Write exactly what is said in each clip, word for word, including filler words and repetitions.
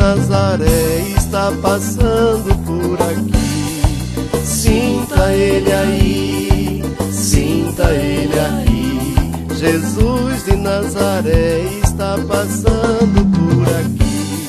Nazaré está passando por aqui. Sinta ele aí, sinta ele aí. Jesus de Nazaré está passando por aqui.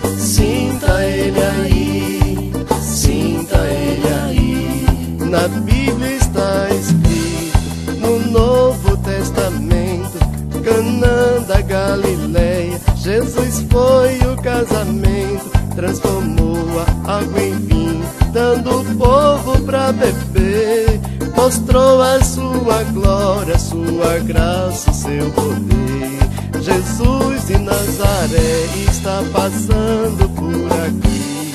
Sinta ele aí, sinta ele aí. Na Bíblia está escrito, no Novo Testamento, Canaã da Galileia, Jesus foi o casamento, transformou a água em vinho, dando o povo pra beber. Mostrou a sua glória, sua graça, seu poder. Jesus de Nazaré está passando por aqui.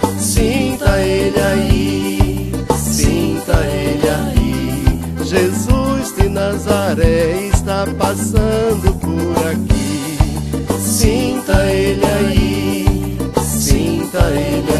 Sinta ele aí, sinta ele aí. Jesus de Nazaré está passando por aqui. Sinta ele aí, sinta ele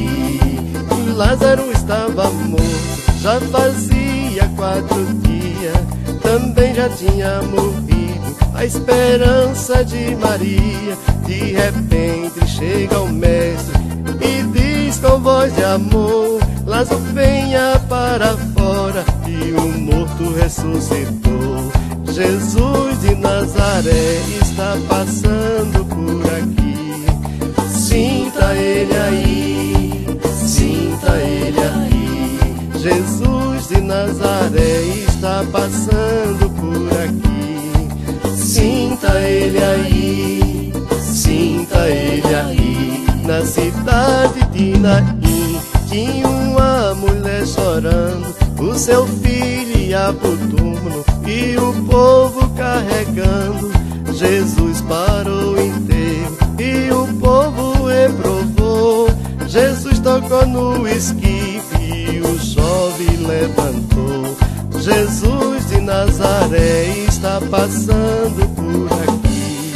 aí. Lázaro estava morto, já fazia quatro dias, também já tinha morrido a esperança de Maria. De repente chega o mestre e diz com voz de amor: Lázaro, venha para fora. E o morto ressuscitou. Jesus de Nazaré está passando por aqui. Sinta ele aí, sinta ele aí. Jesus de Nazaré está passando por aqui. Sinta ele aí, sinta ele aí. Na cidade de Naim tinha uma mulher chorando, o seu filho ia pro túmulo e o povo carregando. Jesus parou inteiro e o povo reprovou. Jesus tocou no esquife e o chove levantou. Jesus de Nazaré está passando por aqui.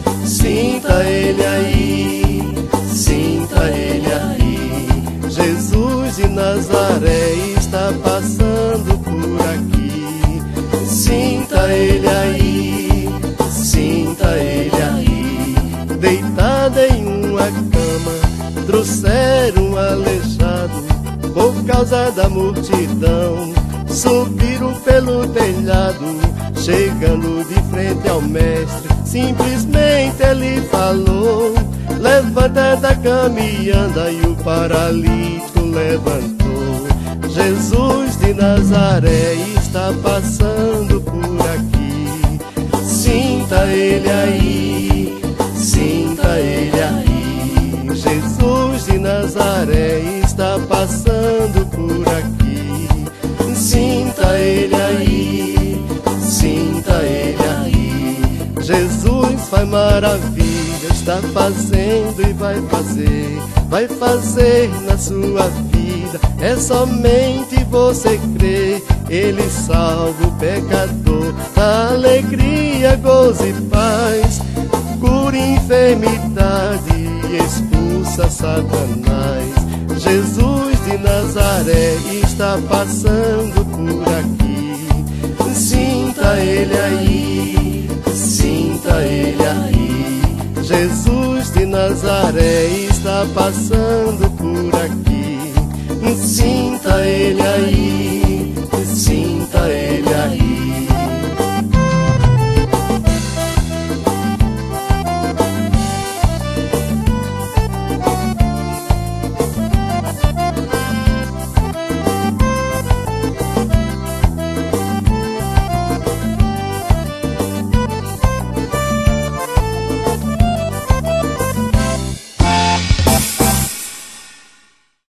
Sinta ele aí, sinta ele aí. Jesus de Nazaré está passando por aqui. Sinta ele aí, sinta ele aí. Deitada em uma cama, trouxeram um aleijado por causa da multidão. Subiram pelo telhado, chegando de frente ao mestre, simplesmente ele falou: levanta da cama e anda. E o paralítico levantou. Jesus de Nazaré está passando por aqui. Sinta ele aí, sinta ele aí. Jesus de Nazaré está passando por aqui. Sinta ele aí, sinta ele aí. Jesus faz maravilha, está fazendo e vai fazer, vai fazer na sua vida. É somente você crer. Ele salva o pecador, dá alegria, gozo e paz, cura enfermidade e expulsa Satanás. Jesus de Nazaré está passando por aqui. Sinta ele aí, sinta ele aí. Jesus de Nazaré está passando por aqui. Sinta ele aí, sinta ele